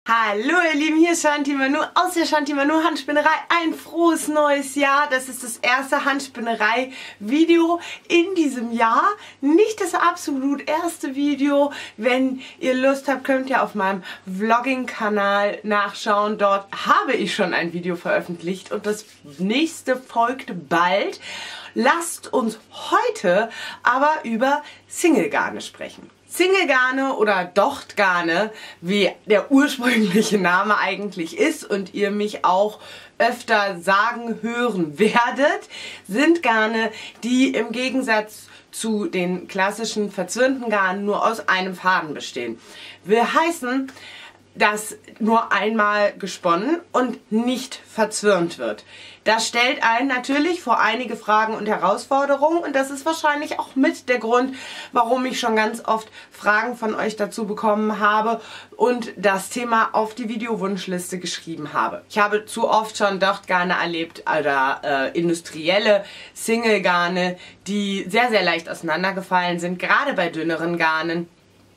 Hallo ihr Lieben, hier ist Shanti Manu aus der Shanti Manu Handspinnerei. Ein frohes neues Jahr. Das ist das erste Handspinnerei-Video in diesem Jahr. Nicht das absolut erste Video. Wenn ihr Lust habt, könnt ihr auf meinem Vlogging-Kanal nachschauen. Dort habe ich schon ein Video veröffentlicht und das nächste folgt bald. Lasst uns heute aber über Single-Garne sprechen. Single-Garne oder Dochtgarne, wie der ursprüngliche Name eigentlich ist und ihr mich auch öfter sagen hören werdet, sind Garne, die im Gegensatz zu den klassischen verzwirnten Garnen nur aus einem Faden bestehen. Will heißen, dass nur einmal gesponnen und nicht verzwirnt wird. Das stellt einen natürlich vor einige Fragen und Herausforderungen und das ist wahrscheinlich auch mit der Grund, warum ich schon ganz oft Fragen von euch dazu bekommen habe und das Thema auf die Videowunschliste geschrieben habe. Ich habe zu oft schon Dochtgarne erlebt oder industrielle Single-Garne, die sehr, sehr leicht auseinandergefallen sind, gerade bei dünneren Garnen,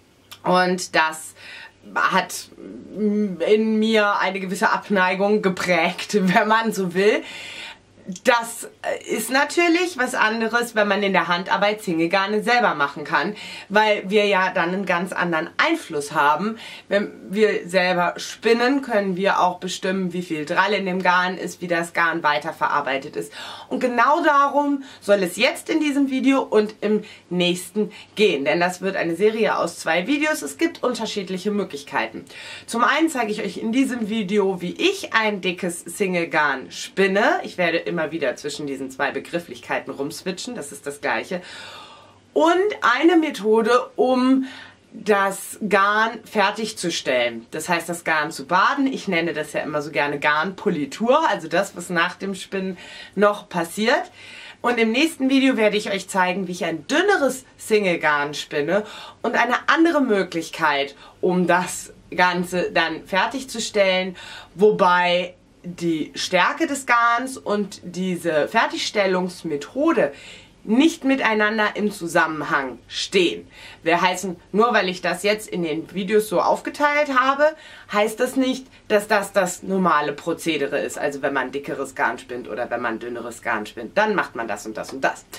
und das hat in mir eine gewisse Abneigung geprägt, wenn man so will. Das ist natürlich was anderes, wenn man in der Handarbeit Single-Garne selber machen kann, weil wir ja dann einen ganz anderen Einfluss haben. Wenn wir selber spinnen, können wir auch bestimmen, wie viel Drall in dem Garn ist, wie das Garn weiterverarbeitet ist. Und genau darum soll es jetzt in diesem Video und im nächsten gehen, denn das wird eine Serie aus 2 Videos. Es gibt unterschiedliche Möglichkeiten. Zum einen zeige ich euch in diesem Video, wie ich ein dickes Single-Garn spinne. Ich werde immer wieder zwischen diesen 2 Begrifflichkeiten rumswitchen, das ist das Gleiche. Und eine Methode, um das Garn fertigzustellen. Das heißt, das Garn zu baden. Ich nenne das ja immer so gerne Garnpolitur, also das, was nach dem Spinnen noch passiert. Und im nächsten Video werde ich euch zeigen, wie ich ein dünneres Single-Garn spinne und eine andere Möglichkeit, um das Ganze dann fertigzustellen, wobei die Stärke des Garns und diese Fertigstellungsmethode nicht miteinander im Zusammenhang stehen. Wir heißen, nur weil ich das jetzt in den Videos so aufgeteilt habe, heißt das nicht, dass das das normale Prozedere ist. Also wenn man dickeres Garn spinnt oder wenn man dünneres Garn spinnt, dann macht man das und das und das.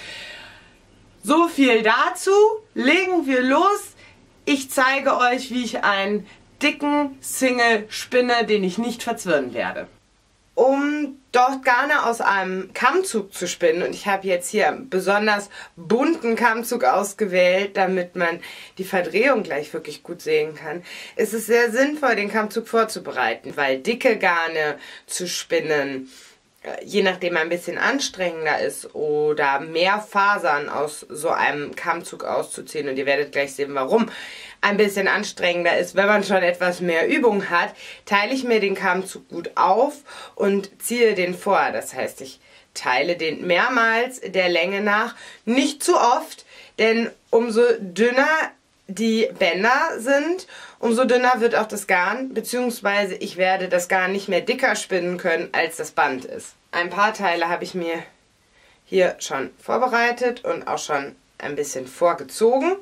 So viel dazu. Legen wir los. Ich zeige euch, wie ich einen dicken Single spinne, den ich nicht verzwirnen werde. Um Dochtgarne aus einem Kammzug zu spinnen, und ich habe jetzt hier einen besonders bunten Kammzug ausgewählt, damit man die Verdrehung gleich wirklich gut sehen kann, ist es sehr sinnvoll, den Kammzug vorzubereiten, weil dicke Garne zu spinnen, je nachdem ein bisschen anstrengender ist, oder mehr Fasern aus so einem Kammzug auszuziehen, und ihr werdet gleich sehen, warum ein bisschen anstrengender ist, wenn man schon etwas mehr Übung hat, teile ich mir den Kammzug gut auf und ziehe den vor. Das heißt, ich teile den mehrmals der Länge nach, nicht zu oft, denn umso dünner die Bänder sind, umso dünner wird auch das Garn, beziehungsweise ich werde das Garn nicht mehr dicker spinnen können, als das Band ist. Ein paar Teile habe ich mir hier schon vorbereitet und auch schon ein bisschen vorgezogen.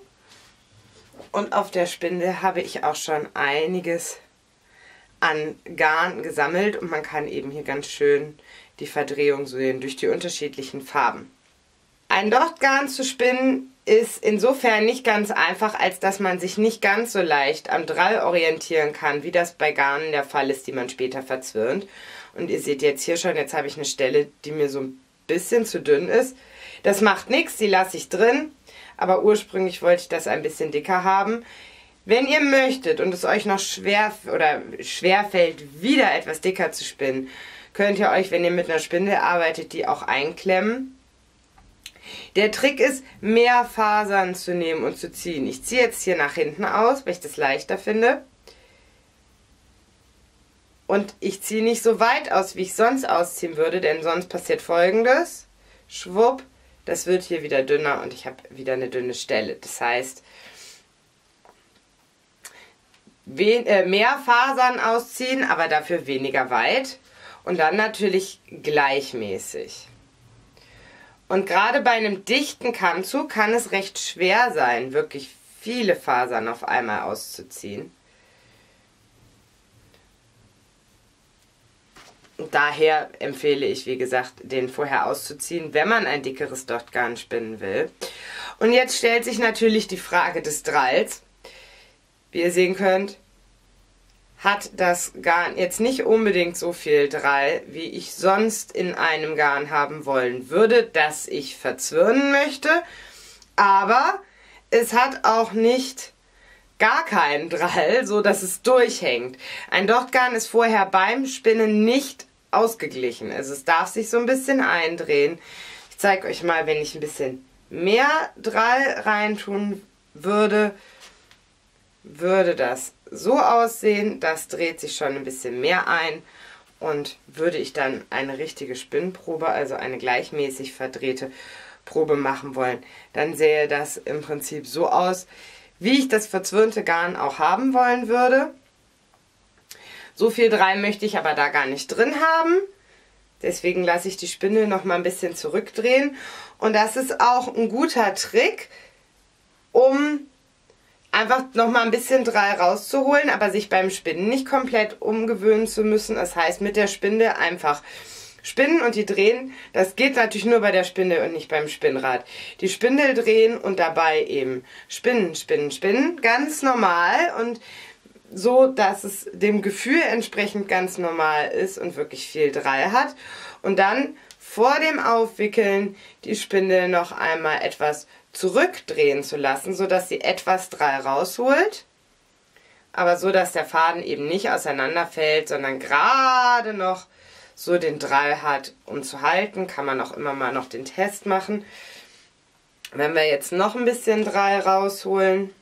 Und auf der Spindel habe ich auch schon einiges an Garn gesammelt und man kann eben hier ganz schön die Verdrehung sehen durch die unterschiedlichen Farben. Ein Dochtgarn zu spinnen ist insofern nicht ganz einfach, als dass man sich nicht ganz so leicht am Drall orientieren kann, wie das bei Garnen der Fall ist, die man später verzwirnt. Und ihr seht jetzt hier schon, jetzt habe ich eine Stelle, die mir so ein bisschen zu dünn ist. Das macht nichts, die lasse ich drin, aber ursprünglich wollte ich das ein bisschen dicker haben. Wenn ihr möchtet und es euch noch schwer fällt, wieder etwas dicker zu spinnen, könnt ihr euch, wenn ihr mit einer Spindel arbeitet, die auch einklemmen. Der Trick ist, mehr Fasern zu nehmen und zu ziehen. Ich ziehe jetzt hier nach hinten aus, weil ich das leichter finde. Und ich ziehe nicht so weit aus, wie ich sonst ausziehen würde, denn sonst passiert Folgendes. Schwupp, das wird hier wieder dünner und ich habe wieder eine dünne Stelle. Das heißt, mehr Fasern ausziehen, aber dafür weniger weit. Und dann natürlich gleichmäßig. Und gerade bei einem dichten Kammzug kann es recht schwer sein, wirklich viele Fasern auf einmal auszuziehen. Daher empfehle ich, wie gesagt, den vorher auszuziehen, wenn man ein dickeres Dochtgarn spinnen will. Und jetzt stellt sich natürlich die Frage des Dralls. Wie ihr sehen könnt, hat das Garn jetzt nicht unbedingt so viel Drall, wie ich sonst in einem Garn haben wollen würde, das ich verzwirnen möchte. Aber es hat auch nicht gar keinen Drall, so dass es durchhängt. Ein Dochtgarn ist vorher beim Spinnen nicht ausgeglichen. Also es darf sich so ein bisschen eindrehen. Ich zeige euch mal, wenn ich ein bisschen mehr Drall reintun würde, würde das so aussehen. Das dreht sich schon ein bisschen mehr ein. Und würde ich dann eine richtige Spinnprobe, also eine gleichmäßig verdrehte Probe machen wollen, dann sähe das im Prinzip so aus, wie ich das verzwirnte Garn auch haben wollen würde. So viel Drall möchte ich aber da gar nicht drin haben. Deswegen lasse ich die Spindel noch mal ein bisschen zurückdrehen. Und das ist auch ein guter Trick, um einfach noch mal ein bisschen Drall rauszuholen, aber sich beim Spinnen nicht komplett umgewöhnen zu müssen. Das heißt, mit der Spindel einfach spinnen und die drehen. Das geht natürlich nur bei der Spindel und nicht beim Spinnrad. Die Spindel drehen und dabei eben spinnen, spinnen, spinnen. Ganz normal und so, dass es dem Gefühl entsprechend ganz normal ist und wirklich viel Drall hat. Und dann vor dem Aufwickeln die Spindel noch einmal etwas zurückdrehen zu lassen, sodass sie etwas Drall rausholt. Aber so, dass der Faden eben nicht auseinanderfällt, sondern gerade noch so den Drall hat, um zu halten. Kann man auch immer mal noch den Test machen. Wenn wir jetzt noch ein bisschen Drall rausholen,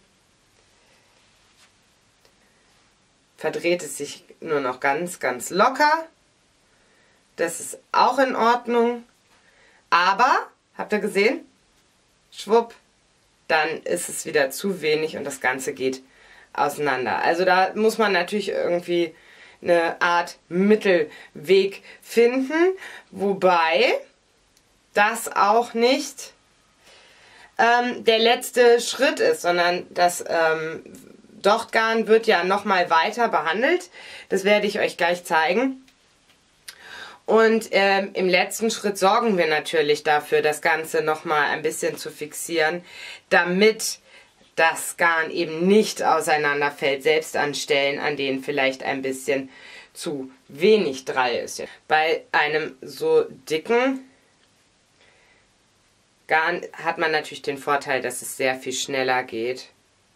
verdreht es sich nur noch ganz, ganz locker. Das ist auch in Ordnung. Aber, habt ihr gesehen? Schwupp, dann ist es wieder zu wenig und das Ganze geht auseinander. Also da muss man natürlich irgendwie eine Art Mittelweg finden, wobei das auch nicht der letzte Schritt ist, sondern das Dochtgarn wird ja nochmal weiter behandelt. Das werde ich euch gleich zeigen. Und im letzten Schritt sorgen wir natürlich dafür, das Ganze nochmal ein bisschen zu fixieren, damit das Garn eben nicht auseinanderfällt, selbst an Stellen, an denen vielleicht ein bisschen zu wenig Drall ist. Bei einem so dicken Garn hat man natürlich den Vorteil, dass es sehr viel schneller geht,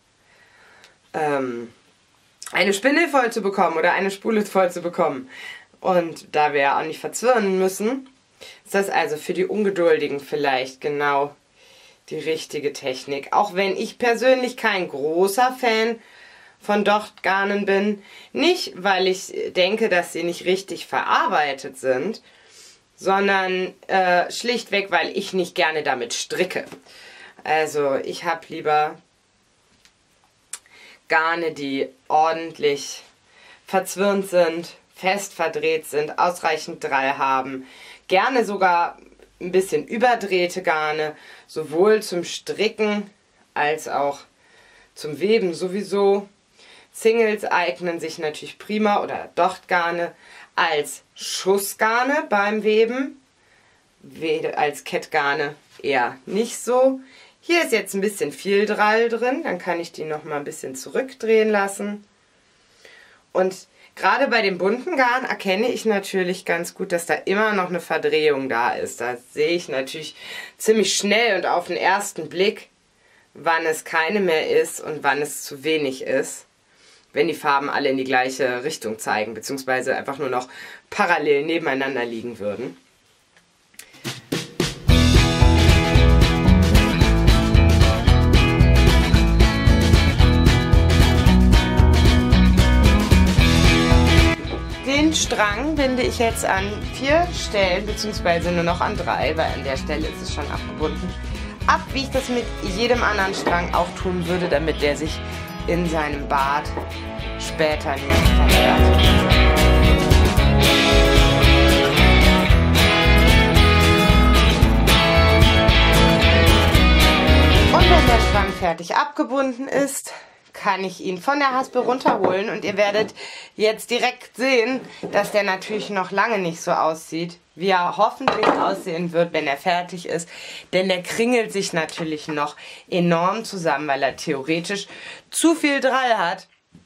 eine Spindel voll zu bekommen oder eine Spule voll zu bekommen. Und da wir ja auch nicht verzwirnen müssen, ist das also für die Ungeduldigen vielleicht genau die richtige Technik. Auch wenn ich persönlich kein großer Fan von Dochtgarnen bin. Nicht, weil ich denke, dass sie nicht richtig verarbeitet sind, sondern schlichtweg, weil ich nicht gerne damit stricke. Also ich habe lieber Garne, die ordentlich verzwirnt sind, fest verdreht sind, ausreichend Drall haben. Gerne sogar ein bisschen überdrehte Garne, sowohl zum Stricken als auch zum Weben sowieso. Singles eignen sich natürlich prima oder Dochtgarne als Schussgarne beim Weben, als Kettgarne eher nicht so. Hier ist jetzt ein bisschen viel Drall drin, dann kann ich die noch mal ein bisschen zurückdrehen lassen. Und gerade bei dem bunten Garn erkenne ich natürlich ganz gut, dass da immer noch eine Verdrehung da ist. Da sehe ich natürlich ziemlich schnell und auf den ersten Blick, wann es keine mehr ist und wann es zu wenig ist, wenn die Farben alle in die gleiche Richtung zeigen, beziehungsweise einfach nur noch parallel nebeneinander liegen würden. Den Strang binde ich jetzt an 4 Stellen, beziehungsweise nur noch an 3, weil an der Stelle ist es schon abgebunden, ab, wie ich das mit jedem anderen Strang auch tun würde, damit der sich in seinem Bart später nicht verhört. Und wenn der Strang fertig abgebunden ist, kann ich ihn von der Haspel runterholen und ihr werdet jetzt direkt sehen, dass der natürlich noch lange nicht so aussieht, wie er hoffentlich aussehen wird, wenn er fertig ist. Denn der kringelt sich natürlich noch enorm zusammen, weil er theoretisch zu viel Drall hat.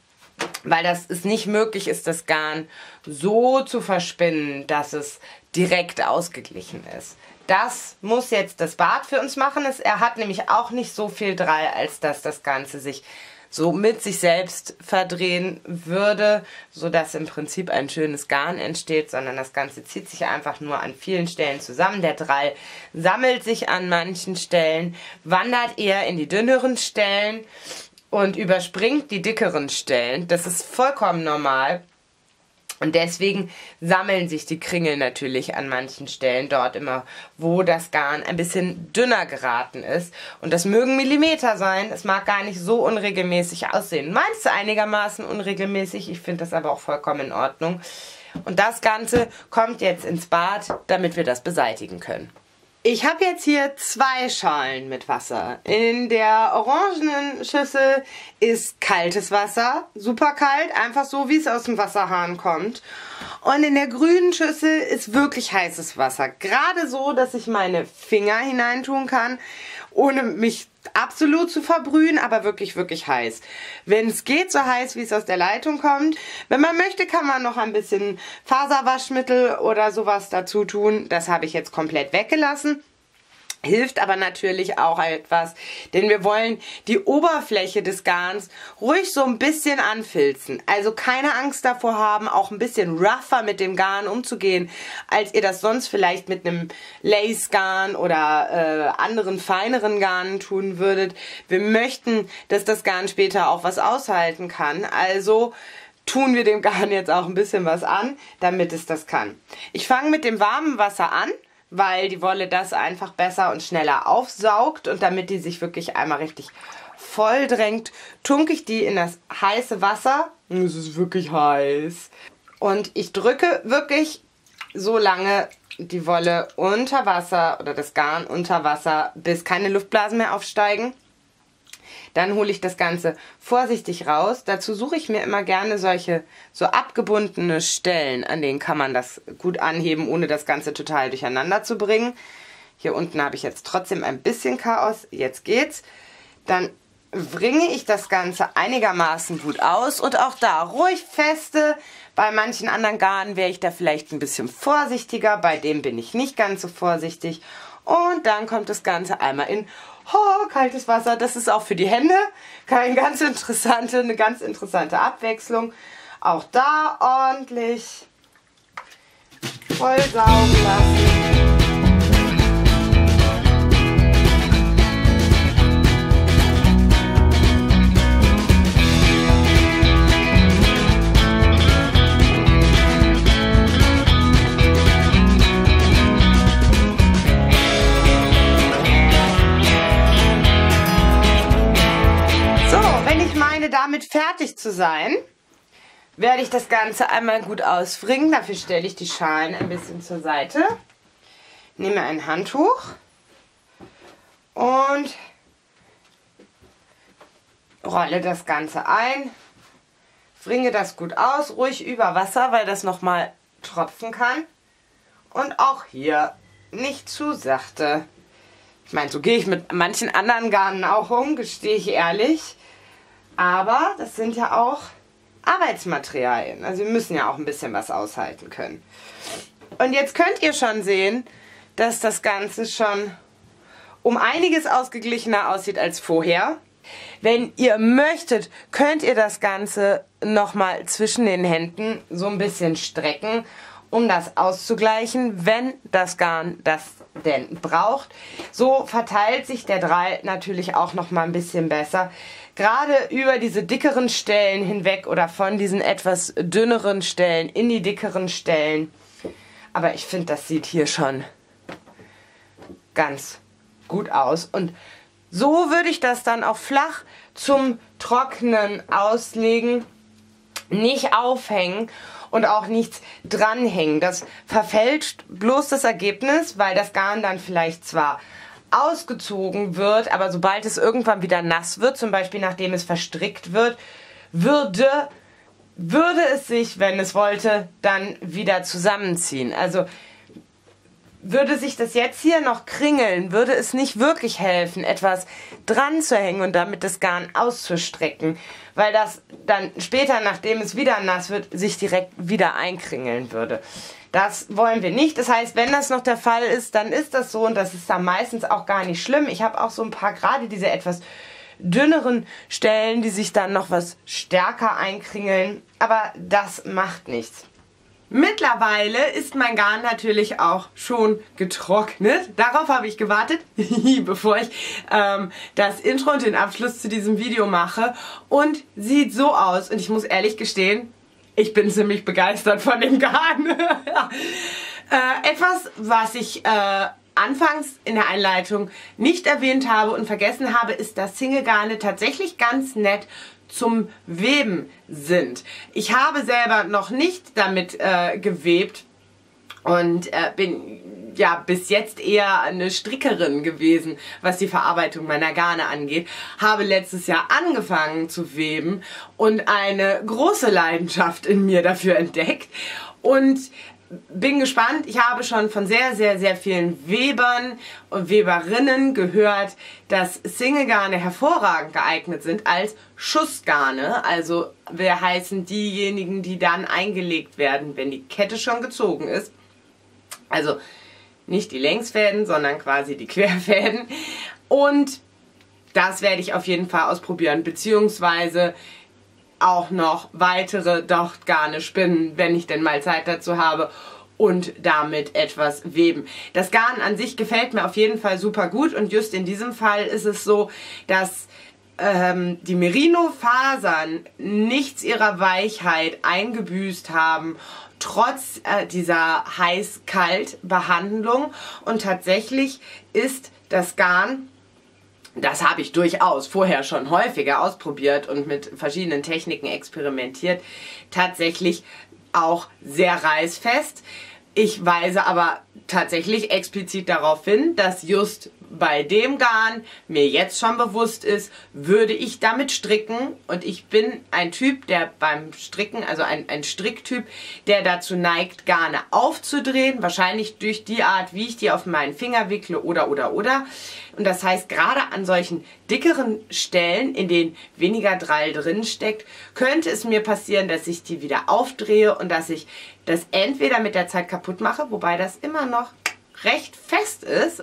Weil das nicht möglich ist, das Garn so zu verspinnen, dass es direkt ausgeglichen ist. Das muss jetzt das Bad für uns machen. Er hat nämlich auch nicht so viel Drall, als dass das Ganze sich so mit sich selbst verdrehen würde, sodass im Prinzip ein schönes Garn entsteht, sondern das Ganze zieht sich einfach nur an vielen Stellen zusammen. Der Drall sammelt sich an manchen Stellen, wandert eher in die dünneren Stellen und überspringt die dickeren Stellen. Das ist vollkommen normal. Und deswegen sammeln sich die Kringel natürlich an manchen Stellen dort immer, wo das Garn ein bisschen dünner geraten ist. Und das mögen Millimeter sein. Es mag gar nicht so unregelmäßig aussehen. Meins ist einigermaßen unregelmäßig. Ich finde das aber auch vollkommen in Ordnung. Und das Ganze kommt jetzt ins Bad, damit wir das beseitigen können. Ich habe jetzt hier 2 Schalen mit Wasser. In der orangenen Schüssel ist kaltes Wasser, super kalt, einfach so, wie es aus dem Wasserhahn kommt. Und in der grünen Schüssel ist wirklich heißes Wasser. Gerade so, dass ich meine Finger hineintun kann, ohne mich absolut zu verbrühen, aber wirklich, wirklich heiß. Wenn es geht, so heiß, wie es aus der Leitung kommt. Wenn man möchte, kann man noch ein bisschen Faserwaschmittel oder sowas dazu tun. Das habe ich jetzt komplett weggelassen. Hilft aber natürlich auch etwas, denn wir wollen die Oberfläche des Garns ruhig so ein bisschen anfilzen. Also keine Angst davor haben, auch ein bisschen rougher mit dem Garn umzugehen, als ihr das sonst vielleicht mit einem Lace-Garn oder anderen feineren Garnen tun würdet. Wir möchten, dass das Garn später auch was aushalten kann. Also tun wir dem Garn jetzt auch ein bisschen was an, damit es das kann. Ich fange mit dem warmen Wasser an, weil die Wolle das einfach besser und schneller aufsaugt, und damit die sich wirklich einmal richtig voll drängt, tunke ich die in das heiße Wasser. Es ist wirklich heiß. Und ich drücke wirklich so lange die Wolle unter Wasser oder das Garn unter Wasser, bis keine Luftblasen mehr aufsteigen. Dann hole ich das Ganze vorsichtig raus. Dazu suche ich mir immer gerne solche so abgebundene Stellen, an denen kann man das gut anheben, ohne das Ganze total durcheinander zu bringen. Hier unten habe ich jetzt trotzdem ein bisschen Chaos. Jetzt geht's. Dann wringe ich das Ganze einigermaßen gut aus und auch da ruhig feste. Bei manchen anderen Garnen wäre ich da vielleicht ein bisschen vorsichtiger. Bei dem bin ich nicht ganz so vorsichtig. Und dann kommt das Ganze einmal in kaltes Wasser. Das ist auch für die Hände eine ganz interessante Abwechslung. Auch da ordentlich voll saugen lassen. Damit fertig zu sein, werde ich das Ganze einmal gut auswringen. Dafür stelle ich die Schalen ein bisschen zur Seite, nehme ein Handtuch und rolle das Ganze ein, wringe das gut aus, ruhig über Wasser, weil das nochmal tropfen kann, und auch hier nicht zu sachte. Ich meine, so gehe ich mit manchen anderen Garnen auch um, gestehe ich ehrlich. Aber das sind ja auch Arbeitsmaterialien. Also wir müssen ja auch ein bisschen was aushalten können. Und jetzt könnt ihr schon sehen, dass das Ganze schon um einiges ausgeglichener aussieht als vorher. Wenn ihr möchtet, könnt ihr das Ganze nochmal zwischen den Händen so ein bisschen strecken, um das auszugleichen, wenn das Garn das denn braucht. So verteilt sich der Drall natürlich auch nochmal ein bisschen besser. Gerade über diese dickeren Stellen hinweg oder von diesen etwas dünneren Stellen in die dickeren Stellen. Aber ich finde, das sieht hier schon ganz gut aus. Und so würde ich das dann auch flach zum Trocknen auslegen. Nicht aufhängen und auch nichts dranhängen. Das verfälscht bloß das Ergebnis, weil das Garn dann vielleicht zwar ausgezogen wird, aber sobald es irgendwann wieder nass wird, zum Beispiel nachdem es verstrickt wird, würde es sich, wenn es wollte, dann wieder zusammenziehen. Also würde sich das jetzt hier noch kringeln, würde es nicht wirklich helfen, etwas dran zu hängen und damit das Garn auszustrecken, weil das dann später, nachdem es wieder nass wird, sich direkt wieder einkringeln würde. Das wollen wir nicht. Das heißt, wenn das noch der Fall ist, dann ist das so und das ist dann meistens auch gar nicht schlimm. Ich habe auch so ein paar, gerade diese etwas dünneren Stellen, die sich dann noch was stärker einkringeln, aber das macht nichts. Mittlerweile ist mein Garn natürlich auch schon getrocknet. Darauf habe ich gewartet, bevor ich das Intro und den Abschluss zu diesem Video mache. Und sieht so aus. Und ich muss ehrlich gestehen, ich bin ziemlich begeistert von dem Garn. Etwas, was ich anfangs in der Einleitung nicht erwähnt habe und vergessen habe, ist, dass Single-Garne tatsächlich ganz nett zum Weben sind. Ich habe selber noch nicht damit gewebt und bin ja bis jetzt eher eine Strickerin gewesen, was die Verarbeitung meiner Garne angeht. Habe letztes Jahr angefangen zu weben und eine große Leidenschaft in mir dafür entdeckt und bin gespannt. Ich habe schon von sehr, sehr, sehr vielen Webern und Weberinnen gehört, dass Single-Garne hervorragend geeignet sind als Schussgarne. Also wir heißen diejenigen, die dann eingelegt werden, wenn die Kette schon gezogen ist. Also nicht die Längsfäden, sondern quasi die Querfäden. Und das werde ich auf jeden Fall ausprobieren, beziehungsweise auch noch weitere Dochtgarne spinnen, wenn ich denn mal Zeit dazu habe und damit etwas weben. Das Garn an sich gefällt mir auf jeden Fall super gut und just in diesem Fall ist es so, dass die Merino-Fasern nichts ihrer Weichheit eingebüßt haben, trotz dieser Heiß-Kalt-Behandlung, und tatsächlich ist das Garn, das habe ich durchaus vorher schon häufiger ausprobiert und mit verschiedenen Techniken experimentiert, tatsächlich auch sehr reißfest. Ich weise aber tatsächlich explizit darauf hin, dass just bei dem Garn mir jetzt schon bewusst ist, würde ich damit stricken, und ich bin ein Typ, der beim Stricken, also ein Stricktyp, der dazu neigt, Garne aufzudrehen, wahrscheinlich durch die Art, wie ich die auf meinen Finger wickle oder. Und das heißt, gerade an solchen dickeren Stellen, in denen weniger Drall drin steckt, könnte es mir passieren, dass ich die wieder aufdrehe und dass ich das entweder mit der Zeit kaputt mache, wobei das immer noch recht fest ist,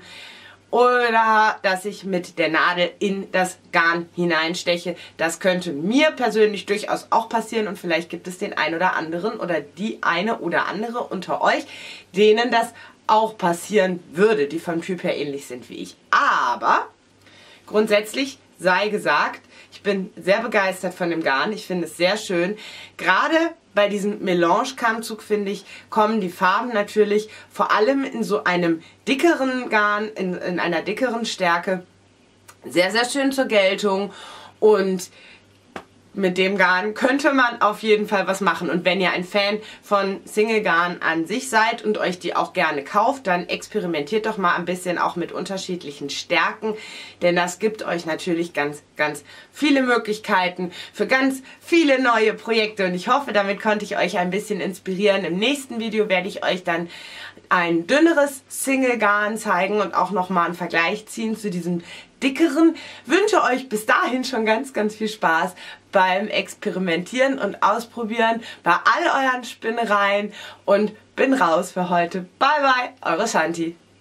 oder dass ich mit der Nadel in das Garn hineinsteche. Das könnte mir persönlich durchaus auch passieren und vielleicht gibt es den einen oder anderen oder die eine oder andere unter euch, denen das auch passieren würde, die vom Typ her ähnlich sind wie ich. Aber grundsätzlich sei gesagt, ich bin sehr begeistert von dem Garn. Ich finde es sehr schön. Gerade bei diesem Melange-Kammzug, finde ich, kommen die Farben natürlich vor allem in so einem dickeren Garn, in einer dickeren Stärke sehr, sehr schön zur Geltung, und mit dem Garn könnte man auf jeden Fall was machen. Und wenn ihr ein Fan von Single-Garn an sich seid und euch die auch gerne kauft, dann experimentiert doch mal ein bisschen auch mit unterschiedlichen Stärken, denn das gibt euch natürlich ganz, ganz viele Möglichkeiten für ganz viele neue Projekte, und ich hoffe, damit konnte ich euch ein bisschen inspirieren. Im nächsten Video werde ich euch dann ein dünneres Single-Garn zeigen und auch nochmal einen Vergleich ziehen zu diesem dickeren. Wünsche euch bis dahin schon ganz, ganz viel Spaß beim Experimentieren und Ausprobieren bei all euren Spinnereien, und bin raus für heute. Bye bye, eure Shanti.